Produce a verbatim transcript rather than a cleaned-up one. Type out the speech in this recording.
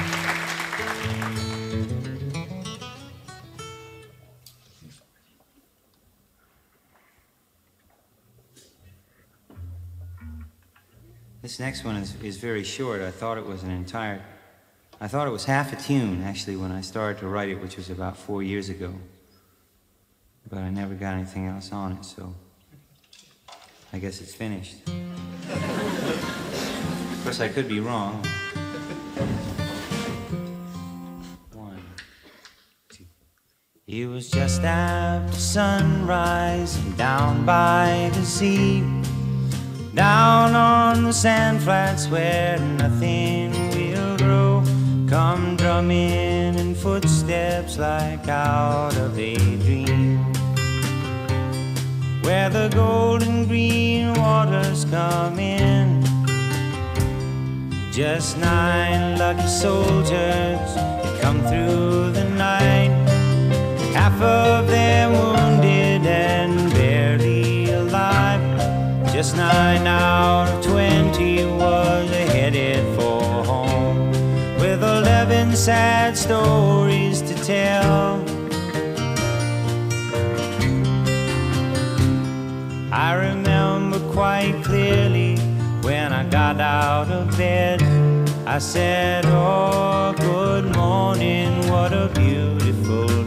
This next one is, is very short. I thought it was an entire, I thought it was half a tune, actually, when I started to write it, which was about four years ago. But I never got anything else on it, so I guess it's finished. Of course, I could be wrong. One, two. It was just after sunrise and down by the sea, down on the sandflats where nothing will grow, come drumming in footsteps like out of a dream, where the golden green waters come in. Just nine lucky soldiers that come through the night, half of them wounded and barely alive. Just nine out of twenty was headed for home, with eleven sad stories to tell. I remember quite clearly when I got out of bed, I said, oh, good morning, what a beautiful